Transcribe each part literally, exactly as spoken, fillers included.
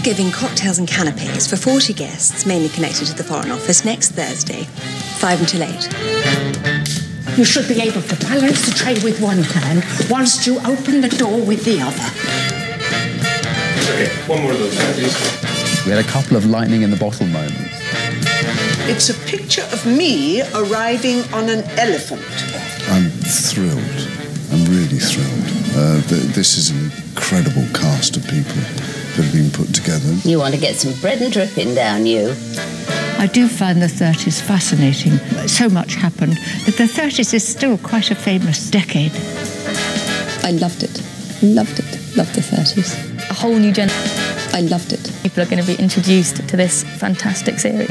giving cocktails and canapes for forty guests, mainly connected to the Foreign Office, next Thursday, five until eight. You should be able to balance the tray with one hand whilst you open the door with the other. Okay, one more of those, please. We had a couple of lightning in the bottle moments. It's a picture of me arriving on an elephant. I'm thrilled. I'm really thrilled. Uh, th this is an incredible cast of people that have been put together. You want to get some bread and dripping down you. I do find the thirties fascinating. So much happened that the thirties is still quite a famous decade. I loved it. Loved it. Loved the thirties. A whole new gen. I loved it. People are going to be introduced to this fantastic series.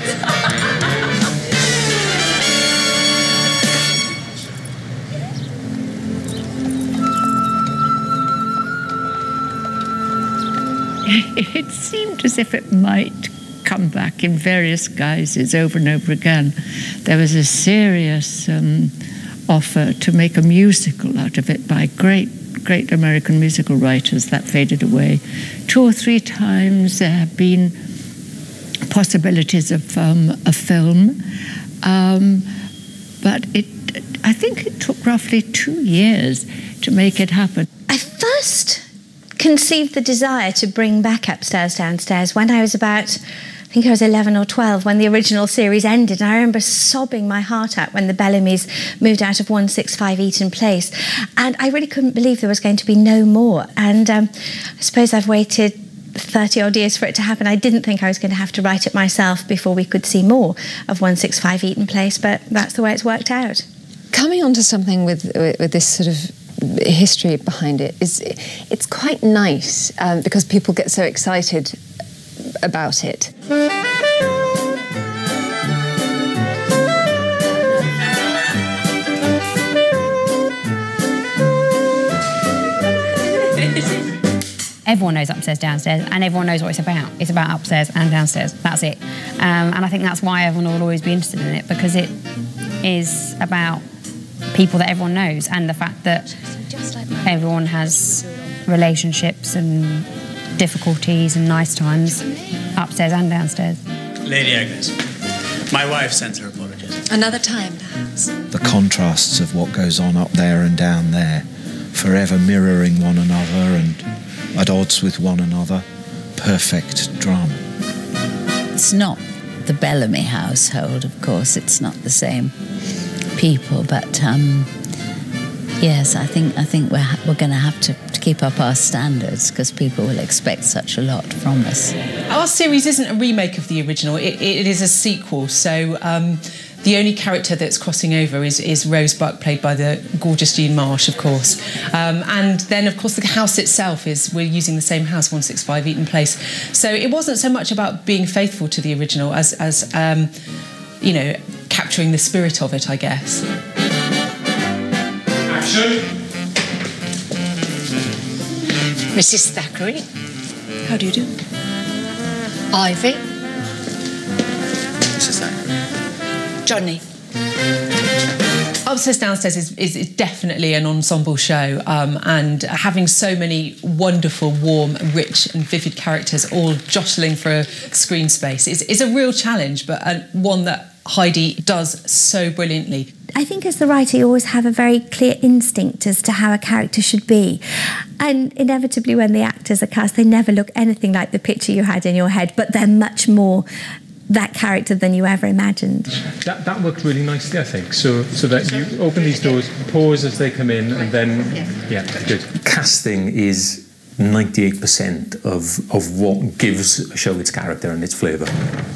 It seemed as if it might come back in various guises over and over again. There was a serious um, offer to make a musical out of it by great, great American musical writers. That faded away. Two or three times there have been possibilities of um, a film, um, but it, I think it took roughly two years to make it happen. I first conceived the desire to bring back Upstairs Downstairs when I was about, I think I was eleven or twelve, when the original series ended. And I remember sobbing my heart out when the Bellamys moved out of one sixty-five Eaton Place. And I really couldn't believe there was going to be no more. And um, I suppose I've waited thirty odd years for it to happen. I didn't think I was going to have to write it myself before we could see more of one sixty-five Eaton Place, but that's the way it's worked out. Coming onto something with, with, with this sort of history behind it is, it's quite nice um, because people get so excited about it. Everyone knows Upstairs Downstairs, and everyone knows what it's about. It's about upstairs and downstairs. That's it. Um, and I think that's why everyone will always be interested in it, because it is about people that everyone knows, and the fact that everyone has relationships and difficulties and nice times upstairs and downstairs. Lady Agnes, my wife sends her apologies. Another time, perhaps. The contrasts of what goes on up there and down there, forever mirroring one another and at odds with one another. Perfect drama. It's not the Bellamy household, of course. It's not the same people, but um, yes, I think I think we're we're going to have to keep up our standards because people will expect such a lot from us. Our series isn't a remake of the original; it, it is a sequel. So um, the only character that's crossing over is is Rose Buck, played by the gorgeous Jean Marsh, of course. Um, and then, of course, the house itself is we're using the same house, one sixty-five Eaton Place. So it wasn't so much about being faithful to the original as as um, you know, capturing the spirit of it, I guess. Action! Missus Thackeray. How do you do? Ivy. Missus Thackeray. Johnny. Upstairs Downstairs is, is, is definitely an ensemble show, um, and having so many wonderful, warm, rich and vivid characters all jostling for screen space is, is a real challenge, but uh, one that Heidi does so brilliantly. I think as the writer you always have a very clear instinct as to how a character should be, and inevitably when the actors are cast they never look anything like the picture you had in your head, but they're much more that character than you ever imagined. That, that worked really nicely, I think, so so that you open these doors, pause as they come in, and then, yeah, good. Casting is ninety-eight percent of, of what gives a show its character and its flavour.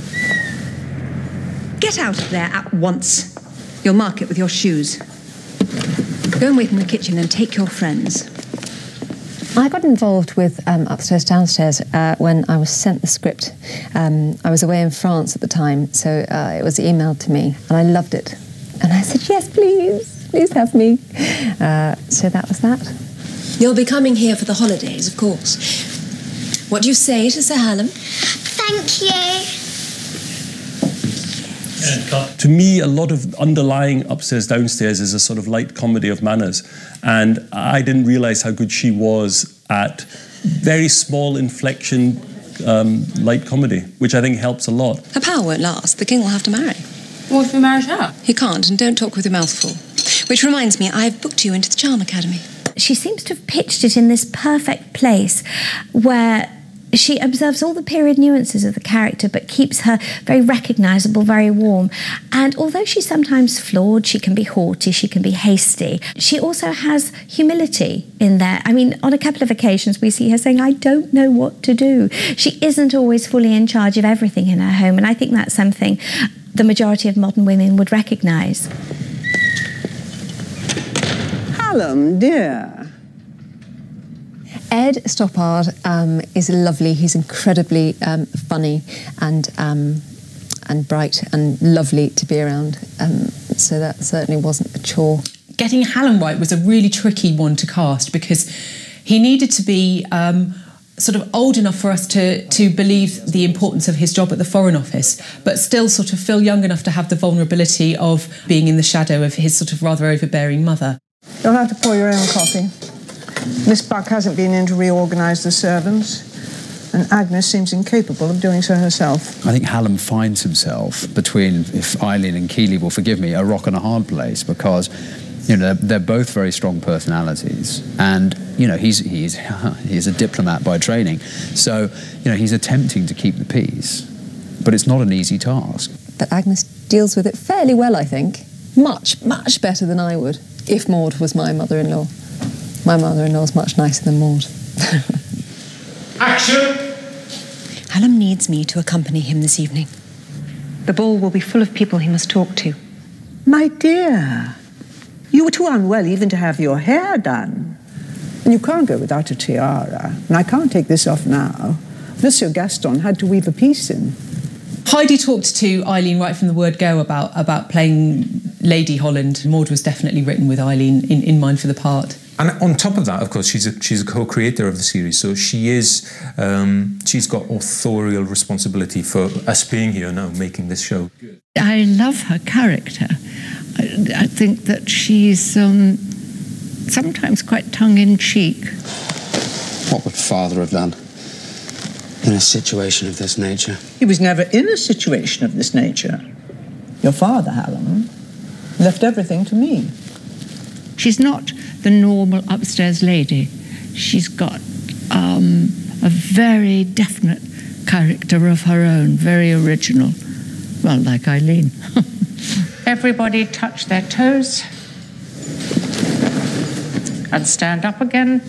Get out of there at once. You'll mark it with your shoes. Go and wait in the kitchen and take your friends. I got involved with um, Upstairs Downstairs uh, when I was sent the script. Um, I was away in France at the time, so uh, it was emailed to me, and I loved it. And I said, yes, please, please have me. Uh, so that was that. You'll be coming here for the holidays, of course. What do you say to Sir Hallam? Thank you. To me, a lot of underlying Upstairs Downstairs is a sort of light comedy of manners, and I didn't realise how good she was at very small inflection um, light comedy, which I think helps a lot. Her power won't last. The king will have to marry. What if we married her? He can't, and don't talk with your mouth full. Which reminds me, I've booked you into the Charm Academy. She seems to have pitched it in this perfect place where she observes all the period nuances of the character but keeps her very recognisable, very warm. And although she's sometimes flawed, she can be haughty, she can be hasty, she also has humility in there. I mean, on a couple of occasions we see her saying, I don't know what to do. She isn't always fully in charge of everything in her home, and I think that's something the majority of modern women would recognise. Hallam, dear. Ed Stoppard um, is lovely. He's incredibly um, funny and um, and bright and lovely to be around. Um, so that certainly wasn't a chore. Getting Hallam right was a really tricky one to cast because he needed to be um, sort of old enough for us to, to believe the importance of his job at the Foreign Office, but still sort of feel young enough to have the vulnerability of being in the shadow of his sort of rather overbearing mother. You'll have to pour your own coffee. Miss Buck hasn't been in to reorganise the servants, and Agnes seems incapable of doing so herself. I think Hallam finds himself between, if Eileen and Keeley will forgive me, a rock and a hard place, because you know they're, they're both very strong personalities, and you know he's he's he's a diplomat by training, so you know he's attempting to keep the peace, but it's not an easy task. But Agnes deals with it fairly well, I think. Much, much better than I would, if Maud was my mother-in-law. My mother-in-law's much nicer than Maud. Action! Hallam needs me to accompany him this evening. The ball will be full of people he must talk to. My dear, you were too unwell even to have your hair done. And you can't go without a tiara. And I can't take this off now. Monsieur Gaston had to weave a piece in. Heidi talked to Eileen right from the word go about, about playing Lady Holland. Maud was definitely written with Eileen in, in mind for the part. And on top of that, of course, she's a, she's a co-creator of the series, so she is, um, she's got authorial responsibility for us being here now, making this show. I love her character. I, I think that she's um, sometimes quite tongue-in-cheek. What would Father have done in a situation of this nature? He was never in a situation of this nature. Your father, Hallam, left everything to me. She's not the normal upstairs lady. She's got um, a very definite character of her own, very original. Well, like Eileen. Everybody touch their toes and stand up again.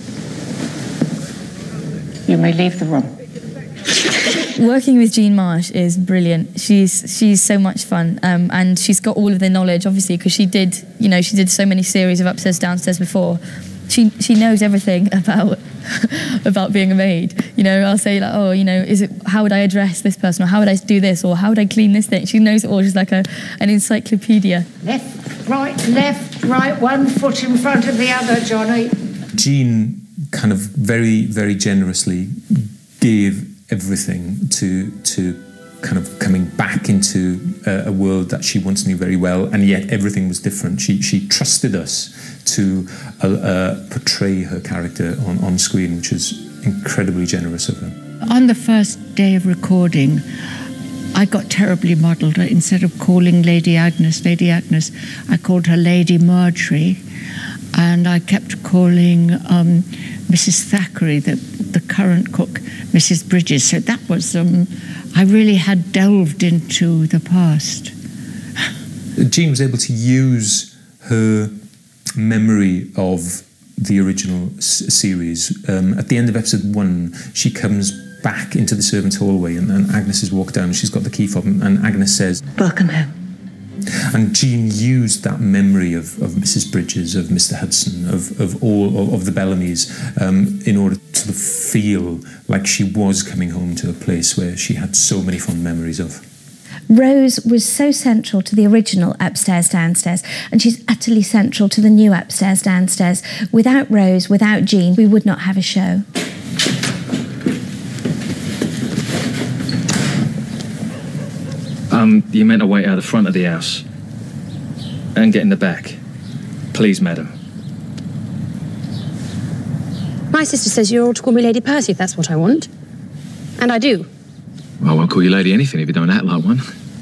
You may leave the room. Working with Jean Marsh is brilliant. She's she's so much fun, um, and she's got all of the knowledge, obviously, because she did, you know, she did so many series of Upstairs Downstairs before. She she knows everything about about being a maid. You know, I'll say like, oh, you know, is it how would I address this person, or how would I do this, or how would I clean this thing? She knows it all. She's like a an encyclopedia. Left, right, left, right. One foot in front of the other, Johnny. Jean kind of very very generously gave everything to to kind of coming back into a, a world that she once knew very well, and yet everything was different. She she trusted us to uh, uh, portray her character on, on screen, which is incredibly generous of her. On the first day of recording, I got terribly muddled. Instead of calling Lady Agnes Lady Agnes, I called her Lady Marjorie, and I kept calling um, Missus Thackeray, the, the current cook, Missus Bridges. So that was, um, I really had delved into the past. Jean was able to use her memory of the original s series. Um, at the end of episode one, she comes back into the servants' hallway, and, and Agnes has walked down, and she's got the key fob, and, and Agnes says, "Welcome home." And Jean used that memory of, of Missus Bridges, of Mister Hudson, of, of all of, of the Bellamys, um, in order to sort of feel like she was coming home to a place where she had so many fond memories of. Rose was so central to the original Upstairs Downstairs, and she's utterly central to the new Upstairs Downstairs. Without Rose, without Jean, we would not have a show. Um, you meant to wait out the front of the house and get in the back. Please, madam. My sister says you're all to call me Lady Percy if that's what I want. And I do. Well, I won't call you lady anything if you don't act like one.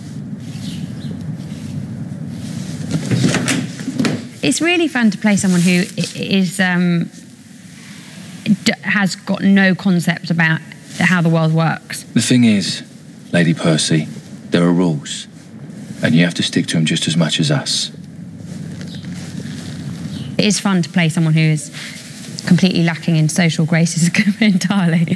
It's really fun to play someone who is um, has got no concept about how the world works. The thing is, Lady Percy, there are rules, and you have to stick to them just as much as us. It is fun to play someone who is completely lacking in social graces entirely.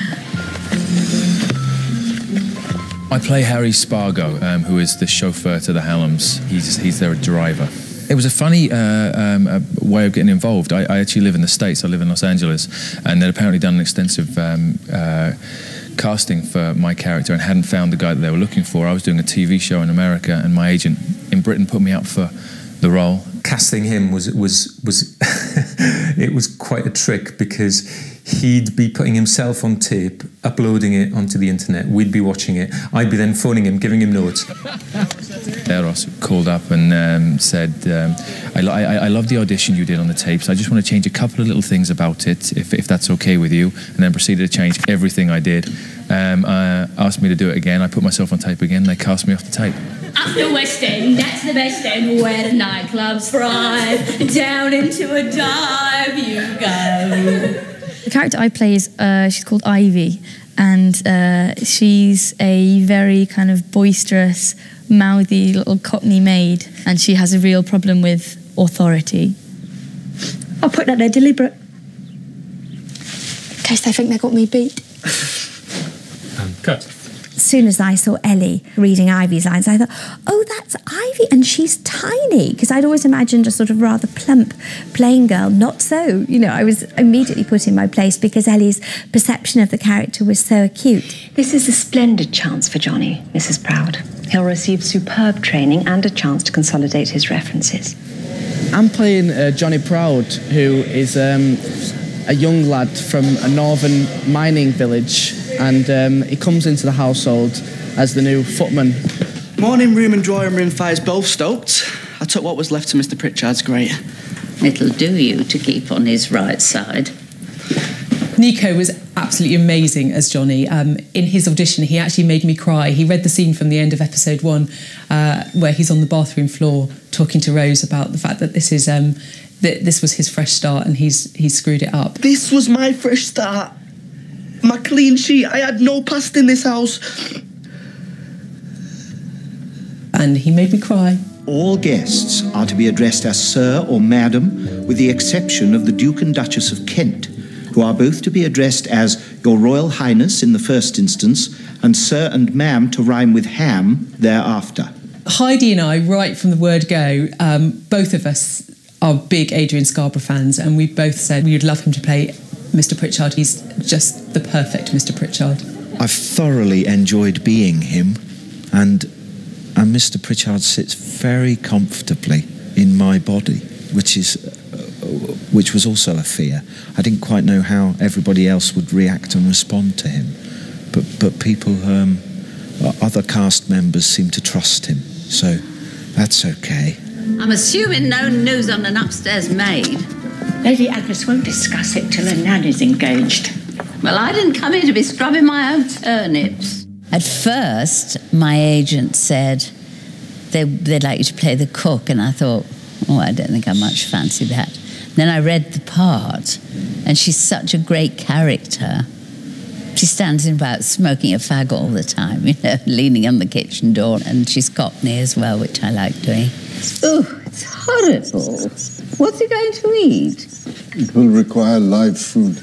I play Harry Spargo, um, who is the chauffeur to the Halloms. He's, he's their driver. It was a funny uh, um, uh, way of getting involved. I, I actually live in the States, I live in Los Angeles, and they'd apparently done an extensive um, uh, casting for my character and hadn't found the guy that they were looking for. I was doing a T V show in America, and my agent in Britain put me up for the role. Casting him was was was it was quite a trick, because he'd be putting himself on tape, uploading it onto the internet. We'd be watching it. I'd be then phoning him, giving him notes. Eros called up and um, said, um, I, I, I love the audition you did on the tapes. I just want to change a couple of little things about it, if, if that's okay with you. And then proceeded to change everything I did. Um, uh, asked me to do it again. I put myself on tape again. They cast me off the tape. Up the West End, that's the best end, where the nightclubs thrive. Down into a dive you go. The character I play is, uh, she's called Ivy, and uh, she's a very kind of boisterous, mouthy little Cockney maid, and she has a real problem with authority. I'll put that there deliberate, in case they think they got me beat. Um, cut. As soon as I saw Ellie reading Ivy's lines, I thought, oh, that's Ivy, and she's tiny, because I'd always imagined a sort of rather plump plain girl. Not so. You know, I was immediately put in my place because Ellie's perception of the character was so acute. This is a splendid chance for Johnny, Missus Proud. He'll receive superb training and a chance to consolidate his references. I'm playing uh, Johnny Proud, who is um, a young lad from a northern mining village, and um, he comes into the household as the new footman. Morning room and drawing room fires both stoked. I took what was left to Mister Pritchard's grate. It'll do you to keep on his right side. Nico was absolutely amazing as Johnny. Um, in his audition, he actually made me cry. He read the scene from the end of episode one, uh, where he's on the bathroom floor talking to Rose about the fact that this is um, that this was his fresh start and he's he's screwed it up. This was my fresh start. My clean sheet. I had no past in this house. And he made me cry. All guests are to be addressed as Sir or Madam, with the exception of the Duke and Duchess of Kent, who are both to be addressed as Your Royal Highness in the first instance, and Sir and Ma'am to rhyme with ham thereafter. Heidi and I, right from the word go, um, both of us are big Adrian Scarborough fans, and we both said we would love him to play Mister Pritchard. He's just the perfect Mister Pritchard. I've thoroughly enjoyed being him, and and Mister Pritchard sits very comfortably in my body, which is uh, which was also a fear. I didn't quite know how everybody else would react and respond to him, but but people, um, other cast members seem to trust him, so that's okay. I'm assuming no news on an upstairs maid. Lady Agnes won't discuss it till her nan is engaged. Well, I didn't come here to be scrubbing my own turnips. At first, my agent said they, they'd like you to play the cook, and I thought, oh, I don't think I much fancy that. Then I read the part, and she's such a great character. She stands in about smoking a fag all the time, you know, leaning on the kitchen door, and she's Cockney as well, which I like doing. Oh, it's horrible. What's he going to eat? It will require live food.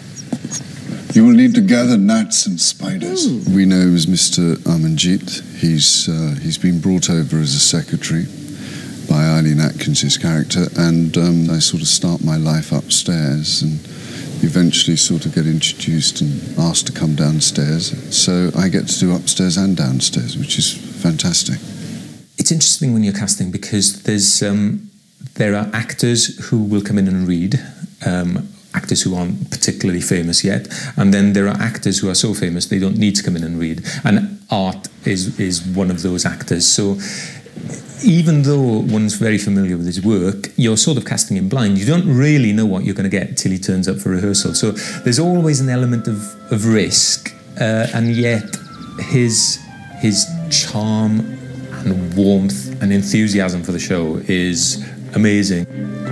You will need to gather gnats and spiders. Ooh. We know it was Mister Amanjit. He's, uh, he's been brought over as a secretary by Eileen Atkins's character, and um, I sort of start my life upstairs and eventually sort of get introduced and asked to come downstairs. So I get to do upstairs and downstairs, which is fantastic. It's interesting when you're casting, because there's um, there are actors who will come in and read, um, actors who aren't particularly famous yet, and then there are actors who are so famous they don't need to come in and read. And Art is is one of those actors. So even though one's very familiar with his work, you're sort of casting him blind. You don't really know what you're going to get till he turns up for rehearsal. So there's always an element of, of risk uh, and yet his his charm and warmth and enthusiasm for the show is amazing.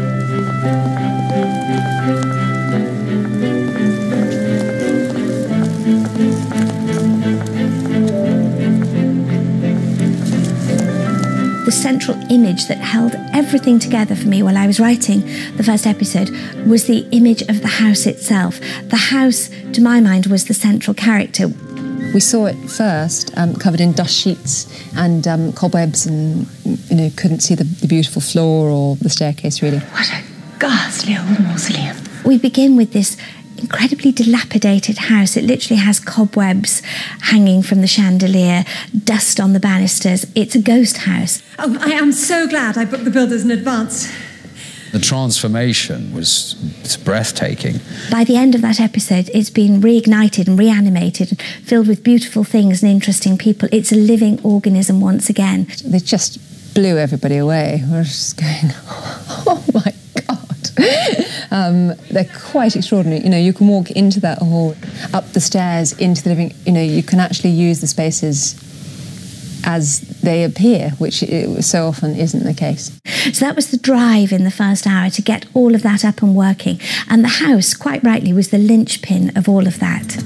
The central image that held everything together for me while I was writing the first episode was the image of the house itself. The house, to my mind, was the central character. We saw it first um, covered in dust sheets and um, cobwebs, and you know couldn't see the, the beautiful floor or the staircase really. What a ghastly old mausoleum. We begin with this incredibly dilapidated house. It literally has cobwebs hanging from the chandelier, dust on the banisters. It's a ghost house. Oh, I am so glad I booked the builders in advance. The transformation was it's breathtaking. By the end of that episode, it's been reignited and reanimated and filled with beautiful things and interesting people. It's a living organism once again. They just blew everybody away. We're just going, oh my God. Um, they're quite extraordinary. You know, you can walk into that hall, up the stairs, into the living, you know, you can actually use the spaces as they appear, which it so often isn't the case. So that was the drive in the first hour, to get all of that up and working. And the house, quite rightly, was the linchpin of all of that.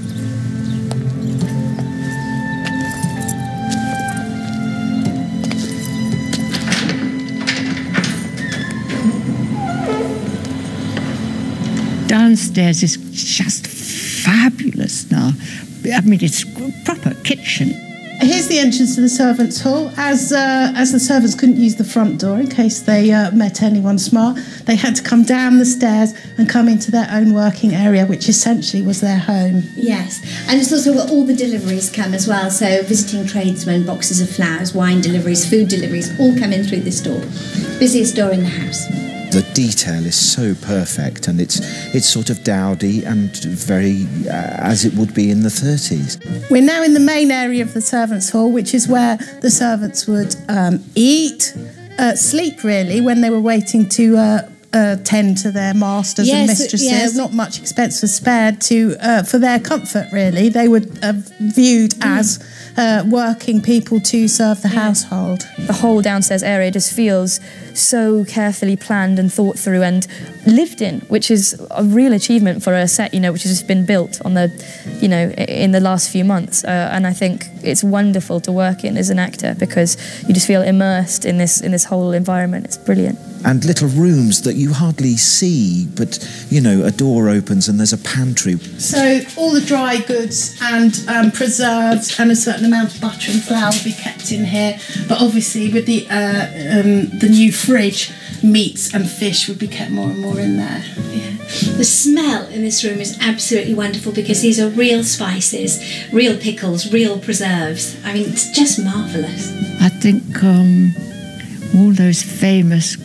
Downstairs is just fabulous now. I mean, it's a proper kitchen. Here's the entrance to the servants' hall. As uh, as the servants couldn't use the front door in case they uh, met anyone smart, they had to come down the stairs and come into their own working area, which essentially was their home. Yes, and it's also where all the deliveries come as well. So visiting tradesmen, boxes of flowers, wine deliveries, food deliveries, all come in through this door. Busiest door in the house. The detail is so perfect, and it's it's sort of dowdy and very uh, as it would be in the thirties. We're now in the main area of the servants' hall, which is where the servants would um, eat, uh, sleep really, when they were waiting to uh, uh, tend to their masters Yes, and mistresses. yes. Not much expense was spared to uh, for their comfort really. They were uh, viewed as uh, working people to serve the household. The whole downstairs area just feels so carefully planned and thought through and lived in, which is a real achievement for a set, you know, which has just been built on the, you know, in the last few months. Uh, and I think it's wonderful to work in as an actor because you just feel immersed in this in this whole environment. It's brilliant. And little rooms that you hardly see, but, you know, a door opens and there's a pantry. So all the dry goods and um, preserves and a certain amount of butter and flour will be kept in here. But obviously with the uh, um, the new fridge, meats and fish would be kept more and more in there. Yeah. The smell in this room is absolutely wonderful because these are real spices, real pickles, real preserves. I mean, it's just marvellous. I think um, all those famous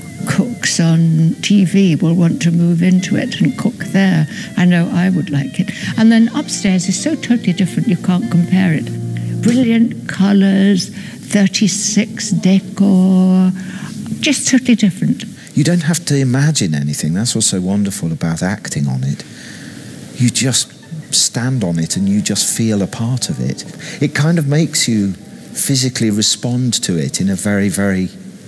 cooks on T V will want to move into it and cook there. I know I would like it. And then upstairs is so totally different, you can't compare it. Brilliant colours, thirty-six decor, just totally different. You don't have to imagine anything. That's what's so wonderful about acting on it. You just stand on it and you just feel a part of it. It kind of makes you physically respond to it in a very, very,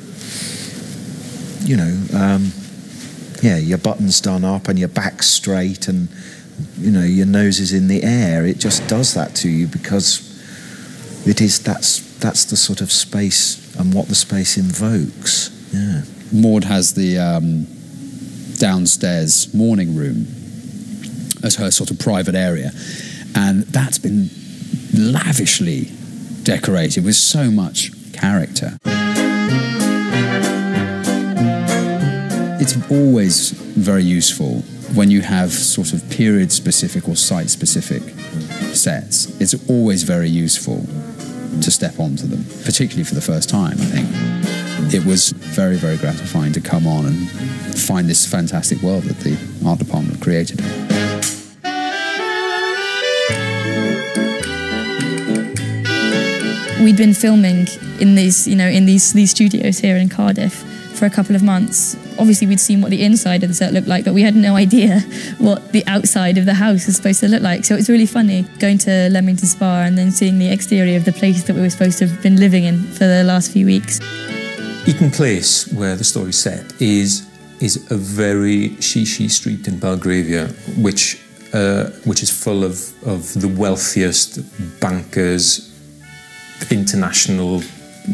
you know, um, yeah, your button's done up and your back's straight and, you know, your nose is in the air. It just does that to you because it is, that's, that's the sort of space and what the space invokes, yeah. Maud has the um, downstairs morning room as her sort of private area, and that's been lavishly decorated with so much character. It's always very useful when you have sort of period-specific or site-specific sets. It's always very useful to step onto them, particularly for the first time, I think. It was very, very gratifying to come on and find this fantastic world that the art department created. We'd been filming in these, you know, in these these studios here in Cardiff for a couple of months, obviously we'd seen what the inside of the set looked like, but we had no idea what the outside of the house was supposed to look like. So it was really funny going to Leamington Spa and then seeing the exterior of the place that we were supposed to have been living in for the last few weeks. Eaton Place, where the story's set, is is a very shishi street in Belgravia, which uh, which is full of, of the wealthiest bankers, international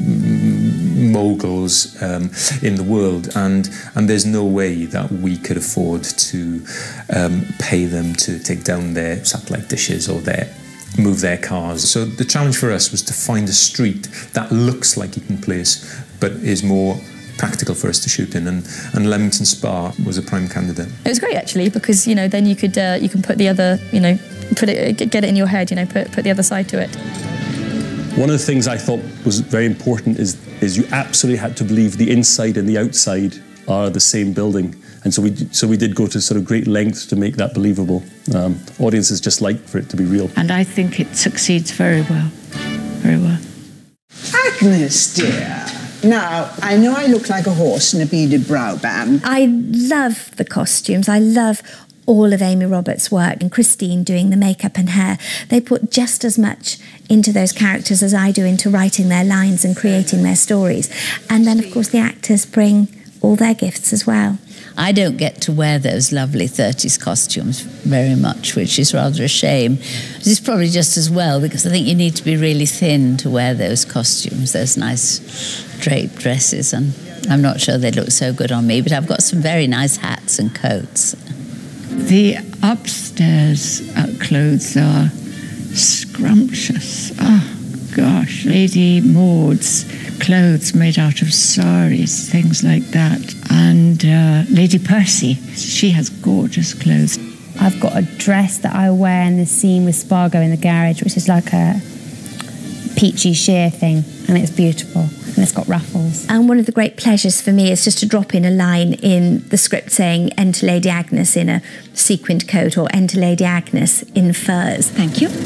moguls um, in the world, and and there's no way that we could afford to um, pay them to take down their satellite dishes or their move their cars. So the challenge for us was to find a street that looks like Eaton Place but is more practical for us to shoot in, and, and Leamington Spa was a prime candidate. It was great actually, because you know then you could uh, you can put the other, you know, put it, get it in your head, you know, put put the other side to it. One of the things I thought was very important is is you absolutely had to believe the inside and the outside are the same building, and so we so we did go to sort of great lengths to make that believable. Um, audiences just like for it to be real, and I think it succeeds very well, very well. Agnes, dear. Now, I know I look like a horse in a beaded brow band. I love the costumes. I love all of Amy Roberts' work, and Christine doing the makeup and hair. They put just as much into those characters as I do into writing their lines and creating their stories. And then, of course, the actors bring all their gifts as well. I don't get to wear those lovely thirties costumes very much, which is rather a shame. It's probably just as well, because I think you need to be really thin to wear those costumes, those nice draped dresses, and I'm not sure they look so good on me, but I've got some very nice hats and coats. The upstairs uh, clothes are scrumptious. Oh, gosh. Lady Maud's clothes made out of saris, things like that. And uh, Lady Percy, she has gorgeous clothes. I've got a dress that I wear in the scene with Spargo in the garage, which is like a peachy sheer thing, and it's beautiful. And it's got ruffles. And one of the great pleasures for me is just to drop in a line in the script saying, enter Lady Agnes in a sequined coat, or enter Lady Agnes in furs. Thank you.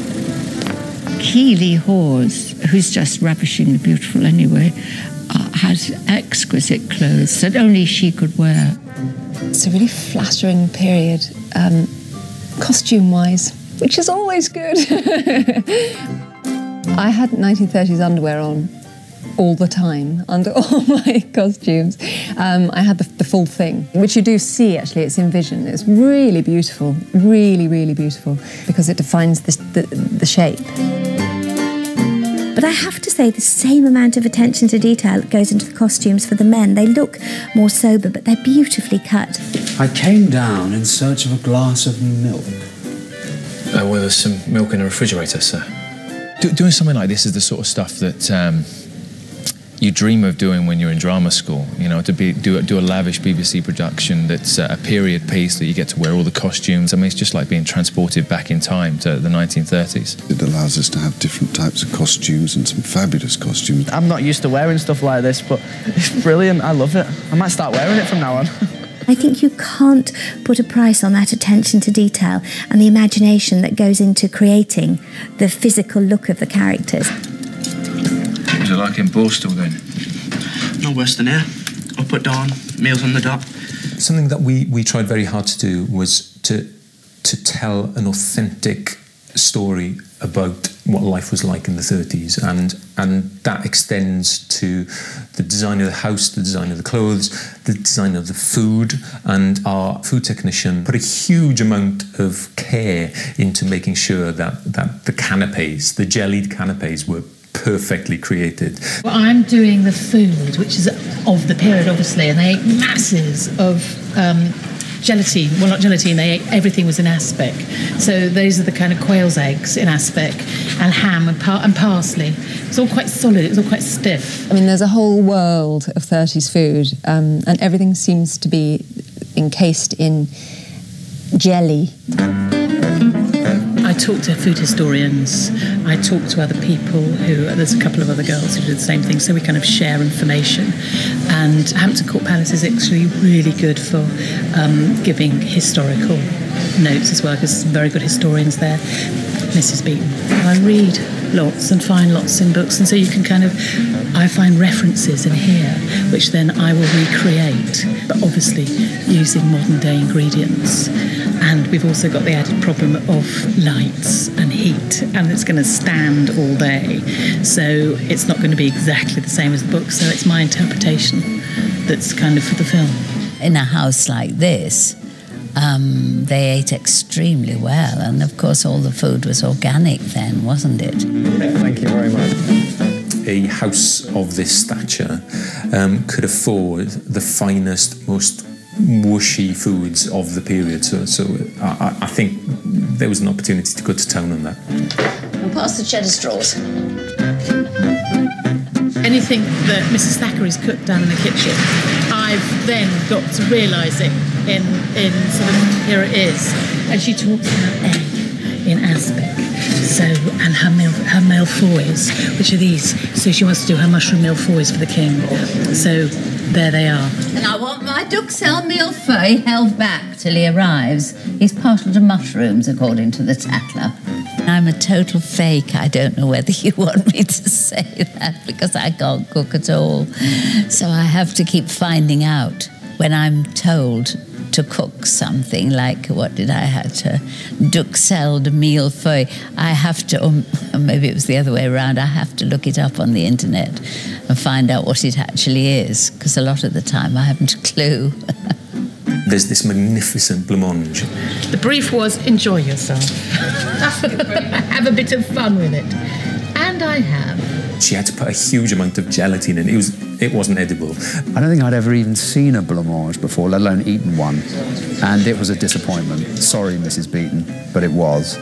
Keeley Hawes, who's just ravishingly beautiful anyway, uh, has exquisite clothes that only she could wear. It's a really flattering period, um, costume-wise, which is always good. I had nineteen thirties underwear on all the time, under all my costumes. Um, I had the, the full thing, which you do see, actually, it's in vision. It's really beautiful, really, really beautiful, because it defines the, the, the shape. But I have to say, the same amount of attention to detail goes into the costumes for the men. They look more sober, but they're beautifully cut. I came down in search of a glass of milk. Uh, well, there's some milk in the refrigerator, sir. Do, doing something like this is the sort of stuff that um, you dream of doing when you're in drama school, you know, to be do, do a lavish B B C production that's uh, a period piece that you get to wear all the costumes. I mean, it's just like being transported back in time to the nineteen thirties. It allows us to have different types of costumes and some fabulous costumes. I'm not used to wearing stuff like this, but it's brilliant. I love it. I might start wearing it from now on. I think you can't put a price on that attention to detail and the imagination that goes into creating the physical look of the characters. What was it like in Borstal then? No worse than here. Up at dawn, meals on the dot. Something that we, we tried very hard to do was to to tell an authentic story about what life was like in the thirties, and and that extends to the design of the house, the design of the clothes, the design of the food, and our food technician put a huge amount of care into making sure that, that the canapes, the jellied canapes, were perfectly created. Well, I'm doing the food, which is of the period, obviously, and they ate masses of um, gelatine. Well, not gelatine, they ate, everything was in aspic. So those are the kind of quail's eggs in aspic, and ham and, par and parsley. It's all quite solid, it's all quite stiff. I mean, there's a whole world of thirties food, um, and everything seems to be encased in jelly. I talk to food historians, I talk to other people who, there's a couple of other girls who do the same thing, so we kind of share information. And Hampton Court Palace is actually really good for um, giving historical notes as well, because some very good historians there. Missus Beaton. I read lots and find lots in books, and so you can kind of, I find references in here, which then I will recreate, but obviously using modern day ingredients. And we've also got the added problem of lights and heat, and it's going to stand all day. So it's not going to be exactly the same as the book, so it's my interpretation that's kind of for the film. In a house like this, um, they ate extremely well, and of course all the food was organic then, wasn't it? Thank you very much. A house of this stature um, could afford the finest, most whooshy foods of the period. So, so I, I think there was an opportunity to go to town on that. And pass the cheddar straws. Anything that Missus Thackeray's cooked down in the kitchen, I've then got to realise it in, in sort of, here it is. And she talks about egg in aspic. So, and her, mil, her milfoys, which are these. So she wants to do her mushroom milfoys for the king. So there they are. And I want my duxelle millefeuille held back till he arrives. He's partial to mushrooms, according to the Tatler. I'm a total fake. I don't know whether you want me to say that, because I can't cook at all. So I have to keep finding out when I'm told to cook something, like, what did I have to, duxelle de millefeuille. I have to, or maybe it was the other way around, I have to look it up on the internet and find out what it actually is, because a lot of the time I haven't a clue. There's this magnificent blancmange. The brief was, enjoy yourself. Have a bit of fun with it. And I have. She had to put a huge amount of gelatin in. It was, it wasn't edible. I don't think I'd ever even seen a blancmange before, let alone eaten one. And it was a disappointment. Sorry, Missus Beaton, but it was.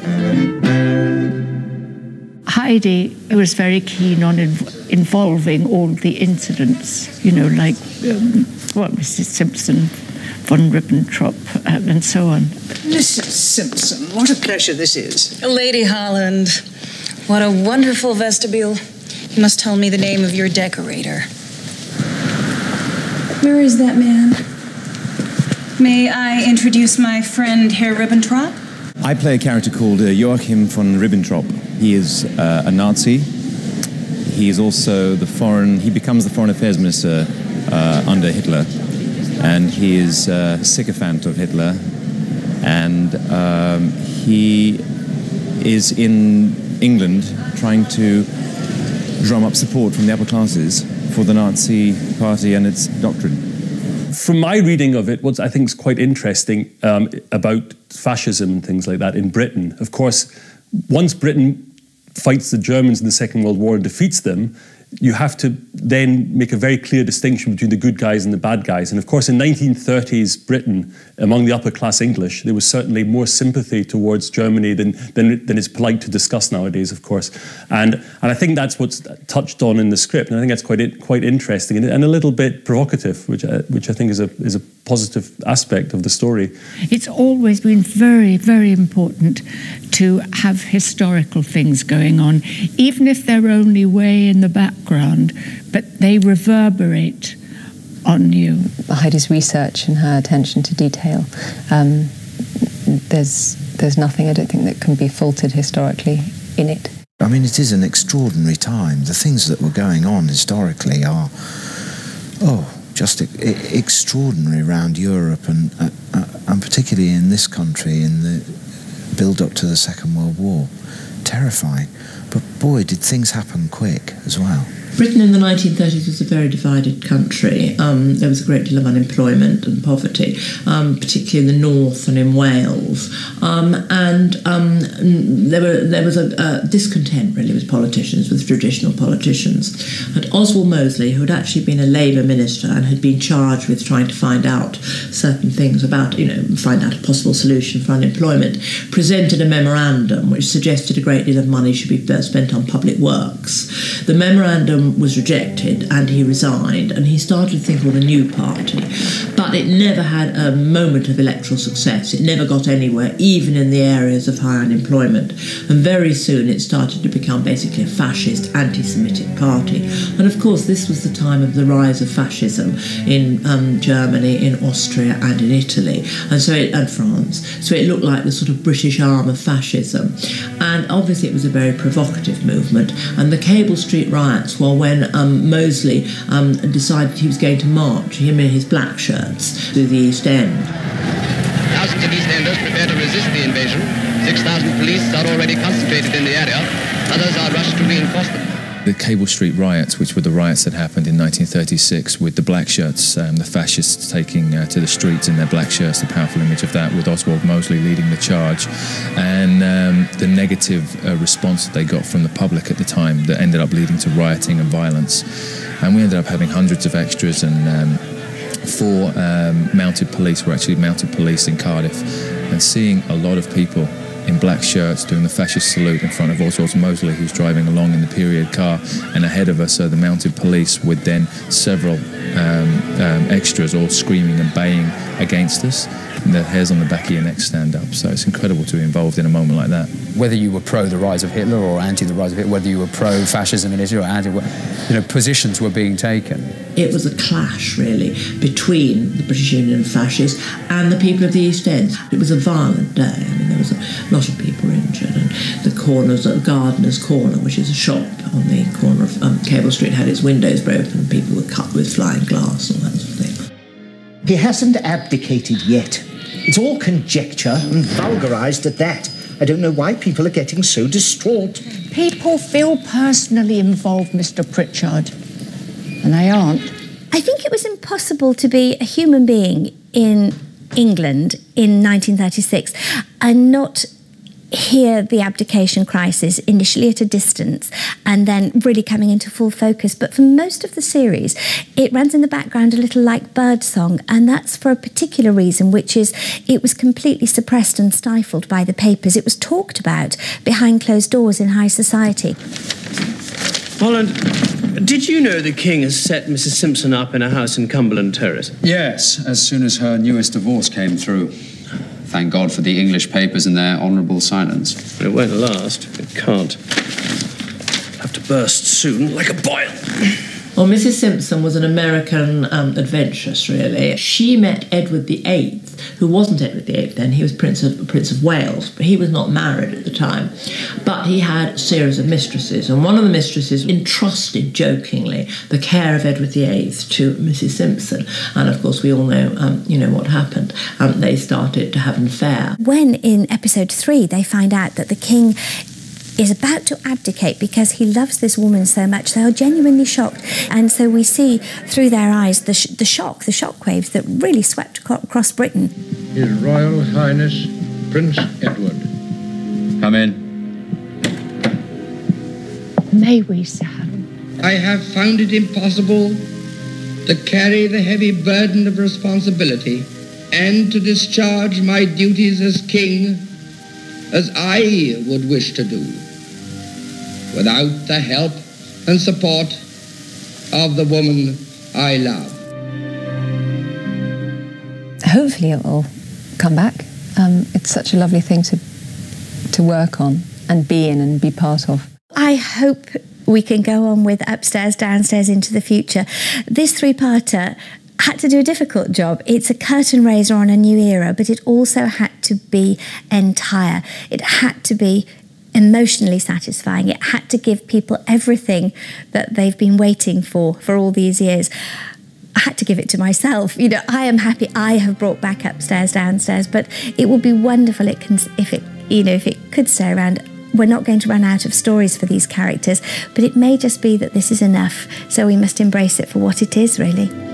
Heidi was very keen on inv involving all the incidents, you know, like, um, well, Missus Simpson, von Ribbentrop, uh, and so on. Missus Simpson, what a pleasure this is. Lady Holland, what a wonderful vestibule. You must tell me the name of your decorator. Where is that man? May I introduce my friend, Herr Ribbentrop? I play a character called uh, Joachim von Ribbentrop. He is uh, a Nazi. He is also the foreign, he becomes the foreign affairs minister uh, under Hitler. And he is a sycophant of Hitler. And um, he is in England trying to drum up support from the upper classes for the Nazi party and its doctrine. From my reading of it, what I think is quite interesting um, about fascism and things like that in Britain, of course, once Britain fights the Germans in the Second World War and defeats them, you have to then make a very clear distinction between the good guys and the bad guys. And of course, in nineteen thirties Britain, among the upper class English, there was certainly more sympathy towards Germany than, than, than is polite to discuss nowadays, of course. And, and I think that's what's touched on in the script. And I think that's quite, quite interesting and, and a little bit provocative, which, I, which I think is a, is a positive aspect of the story. It's always been very, very important to have historical things going on, even if they're only way in the background, but they reverberate on you. Heidi's research and her attention to detail, um, there's, there's nothing, I don't think, that can be faulted historically in it. I mean, it is an extraordinary time. The things that were going on historically are, oh, just e extraordinary around Europe, and, uh, uh, and particularly in this country in the build-up to the Second World War. Terrifying. But boy, did things happen quick as well. Britain in the nineteen thirties was a very divided country. Um, there was a great deal of unemployment and poverty, um, particularly in the north and in Wales. Um, and um, there, were, there was a, a discontent, really, with politicians, with traditional politicians. And Oswald Mosley, who had actually been a Labour minister and had been charged with trying to find out certain things about, you know, find out a possible solution for unemployment, presented a memorandum which suggested a great deal of money should be spent on public works. The memorandum was rejected and he resigned, and he started a thing called a new party. But but it never had a moment of electoral success. It never got anywhere, even in the areas of high unemployment. And very soon it started to become basically a fascist, anti-Semitic party. And of course, this was the time of the rise of fascism in um, Germany, in Austria, and in Italy, and so it, and France. So it looked like the sort of British arm of fascism. And obviously, it was a very provocative movement. And the Cable Street riots, well, when um, Mosley um, decided he was going to march, him in his black shirts, to the East End. Thousands of East Enders prepare to resist the invasion. six thousand police are already concentrated in the area. Others are rushed to reinforce them. The Cable Street riots, which were the riots that happened in nineteen thirty-six with the black shirts, um, the fascists taking uh, to the streets in their black shirts, the powerful image of that, with Oswald Mosley leading the charge, and um, the negative uh, response that they got from the public at the time that ended up leading to rioting and violence. And we ended up having hundreds of extras, and um, four um, mounted police were actually mounted police in Cardiff, and seeing a lot of people in black shirts doing the fascist salute in front of Oswald Mosley, who's driving along in the period car, and ahead of us are the mounted police with then several um, um, extras all screaming and baying against us, and the hairs on the back of your neck stand up. So it's incredible to be involved in a moment like that. Whether you were pro the rise of Hitler or anti the rise of Hitler, whether you were pro fascism in Italy or anti, you know, positions were being taken. It was a clash, really, between the British Union fascists and the people of the East End. It was a violent day. I mean, there was a lot of people injured, and the corners, the Gardener's Corner, which is a shop on the corner of um, Cable Street, had its windows broken, and people were cut with flying glass and that sort of thing. He hasn't abdicated yet. It's all conjecture and vulgarised at that. I don't know why people are getting so distraught. People feel personally involved, Mister Pritchard, and they aren't. I think it was impossible to be a human being in England in nineteen thirty-six and not hear the abdication crisis initially at a distance and then really coming into full focus. But for most of the series, it runs in the background a little like birdsong, and that's for a particular reason, which is it was completely suppressed and stifled by the papers. It was talked about behind closed doors in high society. Holland, did you know the King has set Missus Simpson up in a house in Cumberland Terrace? Yes, as soon as her newest divorce came through. Thank God for the English papers and their honourable silence. But it won't last. It can't. Have to burst soon, like a boil. Well, Missus Simpson was an American um, adventuress, really. She met Edward the Eighth, who wasn't Edward the Eighth then. He was Prince of, Prince of Wales, but he was not married at the time. But he had a series of mistresses, and one of the mistresses entrusted, jokingly, the care of Edward the Eighth to Missus Simpson. And, of course, we all know, um, you know, what happened. Um, they started to have an affair. When, in episode three, they find out that the King is about to abdicate because he loves this woman so much, they are genuinely shocked. And so we see through their eyes the, sh the shock, the shockwaves that really swept across Britain. His Royal Highness Prince Edward. Come in. May we, sir? I have found it impossible to carry the heavy burden of responsibility and to discharge my duties as king as I would wish to do, without the help and support of the woman I love. Hopefully it will come back. Um, it's such a lovely thing to to work on and be in and be part of. I hope we can go on with Upstairs, Downstairs into the future. This three-parter had to do a difficult job. It's a curtain raiser on a new era, but it also had to be entire. It had to be emotionally satisfying. It had to give people everything that they've been waiting for for all these years. I had to give it to myself. You know, I am happy I have brought back Upstairs, Downstairs, but it would be wonderful it can, if it, you know, if it could stay around. We're not going to run out of stories for these characters, but it may just be that this is enough, so we must embrace it for what it is, really.